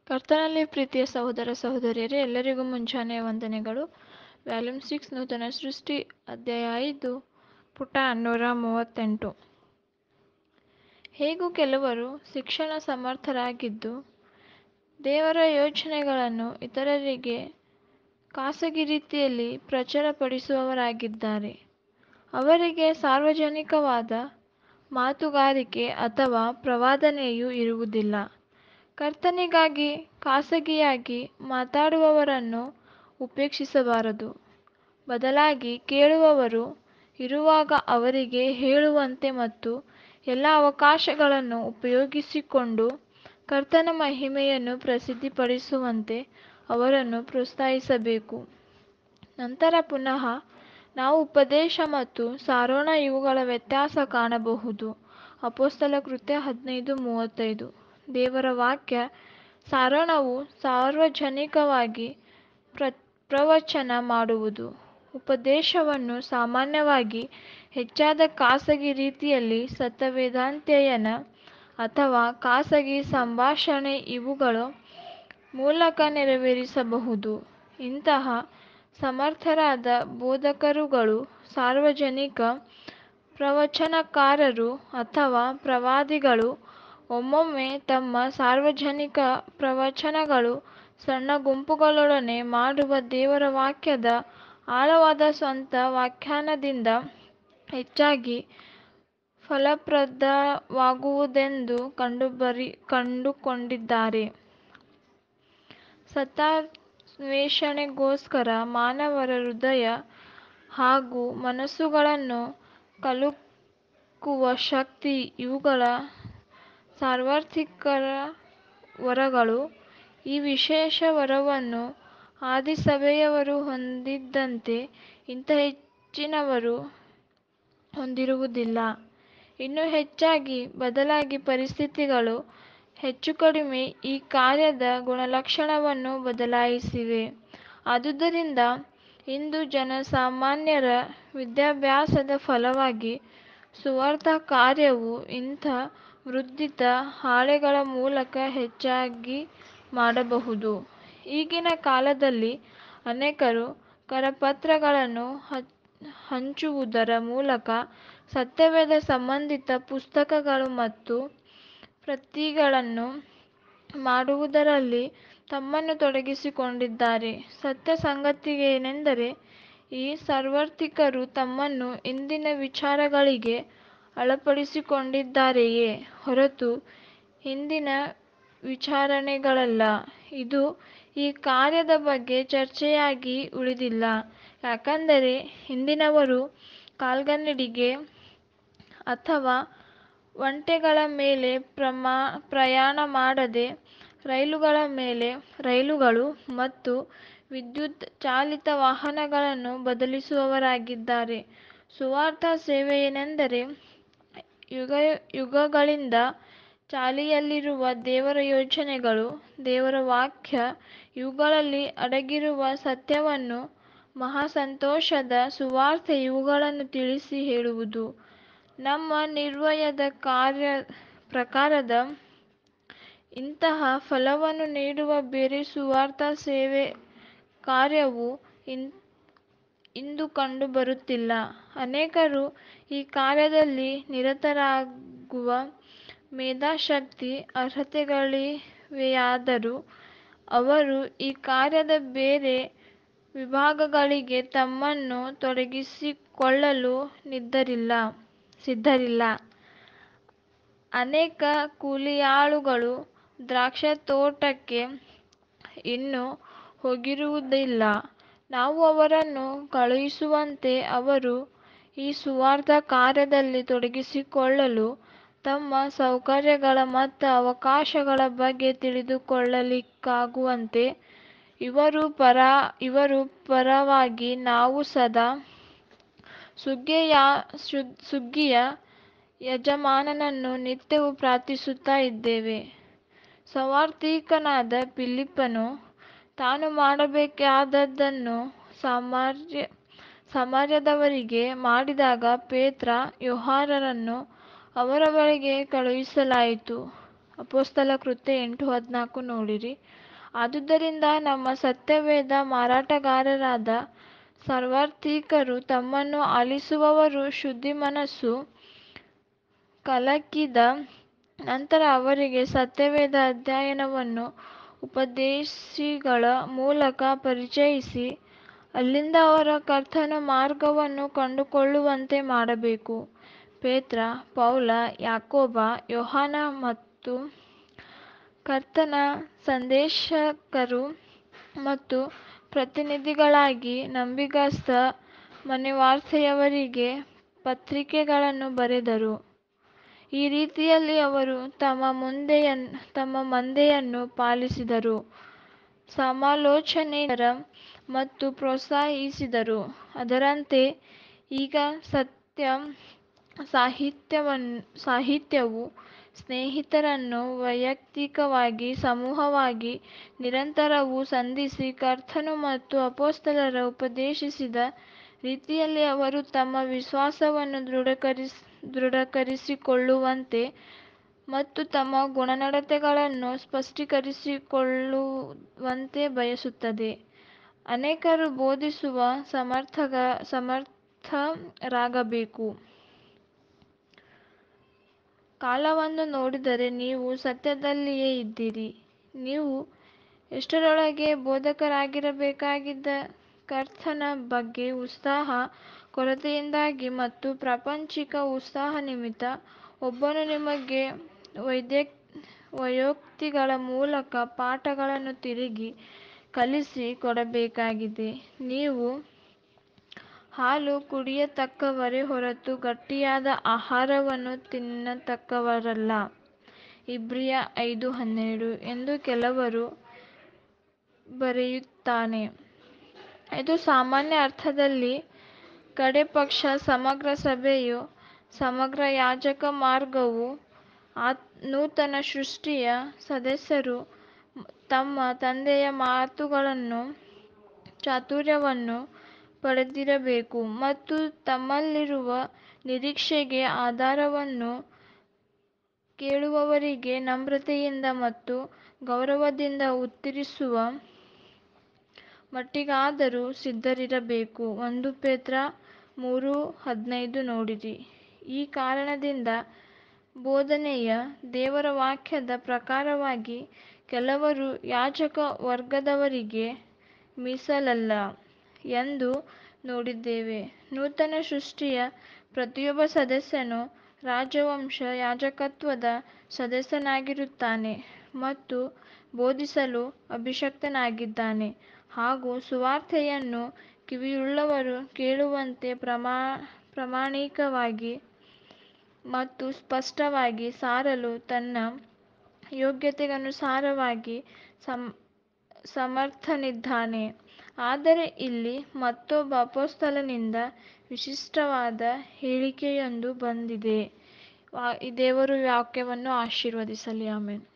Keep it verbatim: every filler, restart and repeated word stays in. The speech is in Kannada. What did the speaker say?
ಕರ್ತನಲ್ಲಿ ಪ್ರೀತಿಯ ಸಹೋದರ ಸಹೋದರಿಯರೇ, ಎಲ್ಲರಿಗೂ ಮುಂಜಾನೆಯ ವಂದನೆಗಳು. ವ್ಯಾಲ್ಯೂಮ್ ಸಿಕ್ಸ್, ನೂತನ ಸೃಷ್ಟಿ, ಅಧ್ಯಾಯ ಐದು, ಪುಟ ನೂರ ಮೂವತ್ತೆಂಟು. ಹೇಗೂ ಕೆಲವರು ಶಿಕ್ಷಣ ಸಮರ್ಥರಾಗಿದ್ದು ದೇವರ ಯೋಚನೆಗಳನ್ನು ಇತರರಿಗೆ ಖಾಸಗಿ ರೀತಿಯಲ್ಲಿ ಪ್ರಚುರಪಡಿಸುವವರಾಗಿದ್ದಾರೆ. ಅವರಿಗೆ ಸಾರ್ವಜನಿಕವಾದ ಮಾತುಗಾರಿಕೆ ಅಥವಾ ಪ್ರವಾದನೆಯೂ ಇರುವುದಿಲ್ಲ. ಕರ್ತನಿಗಾಗಿ ಖಾಸಗಿಯಾಗಿ ಮಾತಾಡುವವರನ್ನು ಉಪೇಕ್ಷಿಸಬಾರದು. ಬದಲಾಗಿ ಕೇಳುವವರು ಇರುವಾಗ ಅವರಿಗೆ ಹೇಳುವಂತೆ ಮತ್ತು ಎಲ್ಲ ಅವಕಾಶಗಳನ್ನು ಉಪಯೋಗಿಸಿಕೊಂಡು ಕರ್ತನ ಮಹಿಮೆಯನ್ನು ಪ್ರಸಿದ್ಧಿಪಡಿಸುವಂತೆ ಅವರನ್ನು ಪ್ರೋತ್ಸಾಹಿಸಬೇಕು. ನಂತರ ಪುನಃ ನಾವು ಉಪದೇಶ ಮತ್ತು ಸಾರೋಣ ಇವುಗಳ ವ್ಯತ್ಯಾಸ ಕಾಣಬಹುದು. ಅಪೊಸ್ತಲ ಕೃತ್ಯ ಹದಿನೈದು ಮೂವತ್ತೈದು. ದೇವರ ವಾಕ್ಯ ಸಾರೋಣವು ಸಾರ್ವಜನಿಕವಾಗಿ ಪ್ರ ಪ್ರವಚನ ಮಾಡುವುದು. ಉಪದೇಶವನ್ನು ಸಾಮಾನ್ಯವಾಗಿ ಹೆಚ್ಚಾದ ಖಾಸಗಿ ರೀತಿಯಲ್ಲಿ ಸತ್ಯವೇದಾಧ್ಯಯನ ಅಥವಾ ಖಾಸಗಿ ಸಂಭಾಷಣೆ ಇವುಗಳ ಮೂಲಕ ನೆರವೇರಿಸಬಹುದು. ಇಂತಹ ಸಮರ್ಥರಾದ ಬೋಧಕರುಗಳು ಸಾರ್ವಜನಿಕ ಪ್ರವಚನಕಾರರು ಅಥವಾ ಪ್ರವಾದಿಗಳು. ಒಮ್ಮೊಮ್ಮೆ ತಮ್ಮ ಸಾರ್ವಜನಿಕ ಪ್ರವಚನಗಳು ಸಣ್ಣ ಗುಂಪುಗಳೊಡನೆ ಮಾಡುವ ದೇವರ ವಾಕ್ಯದ ಆಳವಾದ ಸ್ವಂತ ವ್ಯಾಖ್ಯಾನದಿಂದ ಹೆಚ್ಚಾಗಿ ಫಲಪ್ರದವಾಗುವುದೆಂದು ಕಂಡುಬರಿ ಕಂಡುಕೊಂಡಿದ್ದಾರೆ. ಸತ್ಯಾನ್ವೇಷಣೆಗೋಸ್ಕರ ಮಾನವರ ಹೃದಯ ಹಾಗೂ ಮನಸ್ಸುಗಳನ್ನು ಕಲಕುವ ಶಕ್ತಿ ಇವುಗಳ ಸಾರ್ವತ್ರಿಕ ವರಗಳು. ಈ ವಿಶೇಷ ವರವನ್ನು ಆದಿಸಭೆಯವರು ಹೊಂದಿದ್ದಂತೆ ಇಂಥ ಹೆಚ್ಚಿನವರು ಹೊಂದಿರುವುದಿಲ್ಲ. ಇನ್ನೂ ಹೆಚ್ಚಾಗಿ, ಬದಲಾಗಿ ಪರಿಸ್ಥಿತಿಗಳು ಹೆಚ್ಚುಕಡಿಮೆ ಈ ಕಾರ್ಯದ ಗುಣಲಕ್ಷಣವನ್ನು ಬದಲಾಯಿಸಿವೆ. ಆದುದರಿಂದ ಇಂದು ಜನಸಾಮಾನ್ಯರ ವಿದ್ಯಾಭ್ಯಾಸದ ಫಲವಾಗಿ ಸುವಾರ್ತ ಕಾರ್ಯವು ಇಂಥ ವೃದ್ಧಿತ ಹಾಳೆಗಳ ಮೂಲಕ ಹೆಚ್ಚಾಗಿ ಮಾಡಬಹುದು. ಈಗಿನ ಕಾಲದಲ್ಲಿ ಅನೇಕರು ಕರಪತ್ರಗಳನ್ನು ಹಂಚುವುದರ ಮೂಲಕ ಸತ್ಯವೇದ ಸಂಬಂಧಿತ ಪುಸ್ತಕಗಳು ಮತ್ತು ಪ್ರತಿಗಳನ್ನು ಮಾಡುವುದರಲ್ಲಿ ತಮ್ಮನ್ನು ತೊಡಗಿಸಿಕೊಂಡಿದ್ದಾರೆ. ಸತ್ಯ ಸಂಗತಿಯೇನೆಂದರೆ, ಈ ಸಾರ್ವತ್ರಿಕರು ತಮ್ಮನ್ನು ಇಂದಿನ ವಿಚಾರಗಳಿಗೆ ಒಳಪಡಿಸಿಕೊಂಡಿದ್ದಾರೆಯೇ ಹೊರತು ಹಿಂದಿನ ವಿಚಾರಗಳಲ್ಲ. ಇದು ಈ ಕಾರ್ಯದ ಬಗ್ಗೆ ಚರ್ಚೆಯಾಗಿ ಉಳಿದಿಲ್ಲ. ಯಾಕಂದರೆ ಹಿಂದಿನವರು ಕಾಲ್ನಡಿಗೆ ಅಥವಾ ಒಂಟೆಗಳ ಮೇಲೆ ಪ್ರಮಾ ಪ್ರಯಾಣ ಮಾಡದೆ ರೈಲುಗಳ ಮೇಲೆ ರೈಲುಗಳು ಮತ್ತು ವಿದ್ಯುತ್ ಚಾಲಿತ ವಾಹನಗಳನ್ನು ಬದಲಿಸುವವರಾಗಿದ್ದಾರೆ. ಸುವಾರ್ತ ಸೇವೆಯೇನೆಂದರೆ, ಯುಗಯುಗಗಳಿಂದ ಚಾಲಿಯಲ್ಲಿರುವ ದೇವರ ಯೋಚನೆಗಳು, ದೇವರ ವಾಕ್ಯ ಇವುಗಳಲ್ಲಿ ಅಡಗಿರುವ ಸತ್ಯವನ್ನು, ಮಹಾಸಂತೋಷದ ಸುವಾರ್ತೆ ಇವುಗಳನ್ನು ತಿಳಿಸಿ ಹೇಳುವುದು. ನಮ್ಮ ನಿರ್ಣಯದ ಕಾರ್ಯ ಪ್ರಕಾರದ ಇಂತಹ ಫಲವನ್ನು ನೀಡುವ ಬೇರೆ ಸುವಾರ್ತ ಸೇವೆ ಕಾರ್ಯವು ಇಂದು ಕಂಡುಬರುತ್ತಿಲ್ಲ. ಅನೇಕರು ಈ ಕಾರ್ಯದಲ್ಲಿ ನಿರತರಾಗುವ ಮೇಧಾಶಕ್ತಿ ಅರ್ಹತೆಗಳಿವೆಯಾದರೂ ಅವರು ಈ ಕಾರ್ಯದ ಬೇರೆ ವಿಭಾಗಗಳಿಗೆ ತಮ್ಮನ್ನು ತೊಡಗಿಸಿಕೊಳ್ಳಲು ಸಿದ್ಧರಿಲ್ಲ. ಅನೇಕ ಕೂಲಿಯಾಳುಗಳು ದ್ರಾಕ್ಷಾತೋಟಕ್ಕೆ ಇನ್ನೂ ಹೋಗಿರುವುದಿಲ್ಲ. ನಾವು ಅವರನ್ನು ಕಳುಹಿಸುವಂತೆ ಅವರು ಈ ಸುವಾರ್ತ ಕಾರ್ಯದಲ್ಲಿ ತೊಡಗಿಸಿಕೊಳ್ಳಲು ತಮ್ಮ ಸೌಕರ್ಯಗಳ ಮತ್ತು ಅವಕಾಶಗಳ ಬಗ್ಗೆ ತಿಳಿದುಕೊಳ್ಳಲಿಕ್ಕಾಗುವಂತೆ ಇವರ ಪರ ಇವರ ಪರವಾಗಿ ನಾವು ಸದಾ ಸುಗ್ಗಿಯ ಯಜಮಾನನನ್ನು ನಿತ್ಯವೂ ಪ್ರಾರ್ಥಿಸುತ್ತಾ ಇದ್ದೇವೆ. ಸುವಾರ್ತಿಕನಾದ ಫಿಲಿಪ್ಪನು ತಾನು ಮಾಡಬೇಕಾದದ್ದನ್ನು ಸಮಾರ್ಯ ಸಮಾರ್ಯದವರಿಗೆ ಮಾಡಿದಾಗ ಪೇತ್ರ, ಯೋಹಾನರನ್ನು ಅವರ ಬಳಿಗೆ ಕಳುಹಿಸಲಾಯಿತು. ಅಪೊಸ್ತಲ ಕೃತ್ಯ ಎಂಟು ಹದಿನಾಲ್ಕು ನೋಡಿರಿ. ಆದುದರಿಂದ ನಮ್ಮ ಸತ್ಯವೇದ ಮಾರಾಟಗಾರರಾದ ಸರ್ವಾರ್ಥಿಕರು ತಮ್ಮನ್ನು ಆಲಿಸುವವರು ಶುದ್ಧ ಮನಸ್ಸು ಕಲಕಿದ ನಂತರ ಅವರಿಗೆ ಸತ್ಯವೇದ ಅಧ್ಯಯನವನ್ನು ಉಪದೇಶಿಗಳ ಮೂಲಕ ಪರಿಚಯಿಸಿ ಅಲ್ಲಿಂದ ಅವರ ಕರ್ತನ ಮಾರ್ಗವನ್ನು ಕಂಡುಕೊಳ್ಳುವಂತೆ ಮಾಡಬೇಕು. ಪೇತ್ರ, ಪೌಲ, ಯಾಕೋಬ, ಯೋಹಾನ ಮತ್ತು ಕರ್ತನ ಸಂದೇಶಕರು ಮತ್ತು ಪ್ರತಿನಿಧಿಗಳಾಗಿ ನಂಬಿಗಸ್ತ ಮನೆವಾರ್ತೆಯವರಿಗೆ ಪತ್ರಿಕೆಗಳನ್ನು ಬರೆದರು. ಈ ರೀತಿಯಲ್ಲಿ ಅವರು ತಮ್ಮ ಮುಂದೆಯ ತಮ್ಮ ಮಂದೆಯನ್ನು ಪಾಲಿಸಿದರು, ಸಮಾಲೋಚನೆಯ ಮತ್ತು ಪ್ರೋತ್ಸಾಹಿಸಿದರು. ಅದರಂತೆ ಈಗ ಸತ್ಯ ಸಾಹಿತ್ಯವನ್ನು ಸಾಹಿತ್ಯವು ಸ್ನೇಹಿತರನ್ನು ವೈಯಕ್ತಿಕವಾಗಿ ಸಮೂಹವಾಗಿ ನಿರಂತರವೂ ಸಂಧಿಸಿ ಕರ್ತನು ಮತ್ತು ಅಪೊಸ್ತಲರು ಉಪದೇಶಿಸಿದ ರೀತಿಯಲ್ಲಿ ಅವರು ತಮ್ಮ ವಿಶ್ವಾಸವನ್ನು ದೃಢಕರಿಸಿ ದೃಢೀಕರಿಸಿಕೊಳ್ಳುವಂತೆ ಮತ್ತು ತಮ್ಮ ಗುಣನಡತೆಗಳನ್ನು ಸ್ಪಷ್ಟೀಕರಿಸಿಕೊಳ್ಳುವಂತೆ ಬಯಸುತ್ತದೆ. ಅನೇಕರು ಬೋಧಿಸುವ ಸಮರ್ಥಗ ಸಮರ್ಥರಾಗಬೇಕು. ಕಾಲವನ್ನು ನೋಡಿದರೆ ನೀವು ಸತ್ಯದಲ್ಲಿಯೇ ಇದ್ದೀರಿ. ನೀವು ಎಷ್ಟರೊಳಗೆ ಬೋಧಕರಾಗಿರಬೇಕಾಗಿದೆ. ಕರ್ತನ ಬಗ್ಗೆ ಉತ್ಸಾಹ ಕೊರತೆಯಿಂದಾಗಿ ಮತ್ತು ಪ್ರಾಪಂಚಿಕ ಉತ್ಸಾಹ ನಿಮಿತ್ತ ಒಬ್ಬನು ನಿಮಗೆ ವೈಯೋಕ್ತಿಗಳ ಮೂಲಕ ಪಾಠಗಳನ್ನು ತಿರುಗಿ ಕಲಿಸಿ ಕೊಡಬೇಕಾಗಿದೆ. ನೀವು ಹಾಲು ಕುಡಿಯತಕ್ಕವರೇ ಹೊರತು ಗಟ್ಟಿಯಾದ ಆಹಾರವನ್ನು ತಿನ್ನತಕ್ಕವರಲ್ಲ. ಇಬ್ರಿಯ ಐದು ಹನ್ನೆರಡು ಎಂದು ಕೆಲವರು ಬರೆಯುತ್ತಾನೆ. ಇದು ಸಾಮಾನ್ಯ ಅರ್ಥದಲ್ಲಿ ಕಡೇಪಕ್ಷ ಸಮಗ್ರ ಸಭೆಯು ಸಮಗ್ರ ಯಾಜಕ ಮಾರ್ಗವು ನೂತನ ಸೃಷ್ಟಿಯ ಸದಸ್ಯರು ತಮ್ಮ ತಂದೆಯ ಮಾತುಗಳನ್ನು ಚಾತುರ್ಯವನ್ನು ಪಡೆದಿರಬೇಕು ಮತ್ತು ತಮ್ಮಲ್ಲಿರುವ ನಿರೀಕ್ಷೆಗೆ ಆಧಾರವನ್ನು ಕೇಳುವವರಿಗೆ ನಮ್ರತೆಯಿಂದ ಮತ್ತು ಗೌರವದಿಂದ ಉತ್ತರಿಸುವ ಮಟ್ಟಿಗಾದರೂ ಸಿದ್ಧರಿರಬೇಕು. ಒಂದು ಪೇತ್ರ ಮೂರು ಹದಿನೈದು ನೋಡಿರಿ. ಈ ಕಾರಣದಿಂದ ಬೋಧನೆಯ ದೇವರ ವಾಕ್ಯದ ಪ್ರಕಾರವಾಗಿ ಕೆಲವರು ಯಾಜಕ ವರ್ಗದವರಿಗೆ ಮೀಸಲಲ್ಲ ಎಂದು ನೋಡಿದ್ದೇವೆ. ನೂತನ ಸೃಷ್ಟಿಯ ಪ್ರತಿಯೊಬ್ಬ ಸದಸ್ಯನು ರಾಜವಂಶ ಯಾಜಕತ್ವದ ಸದಸ್ಯನಾಗಿರುತ್ತಾನೆ ಮತ್ತು ಬೋಧಿಸಲು ಅಭಿಷಕ್ತನಾಗಿದ್ದಾನೆ ಹಾಗೂ ಸುವಾರ್ತೆಯನ್ನು ಕಿವಿಯುಳ್ಳವರು ಕೇಳುವಂತೆ ಪ್ರಮಾ ಪ್ರಾಮಾಣಿಕವಾಗಿ ಮತ್ತು ಸ್ಪಷ್ಟವಾಗಿ ಸಾರಲು ತನ್ನ ಯೋಗ್ಯತೆಗನುಸಾರವಾಗಿ ಸಮ್ ಸಮರ್ಥನಿದ್ದಾನೆ. ಆದರೆ ಇಲ್ಲಿ ಮತ್ತೊಬ್ಬ ಅಪೊಸ್ತಲನಿಂದ ವಿಶಿಷ್ಟವಾದ ಹೇಳಿಕೆಯೊಂದು ಬಂದಿದೆ. ದೇವರು ವಾಕ್ಯವನ್ನು ಆಶೀರ್ವದಿಸಲಿ. ಆಮೆನ್.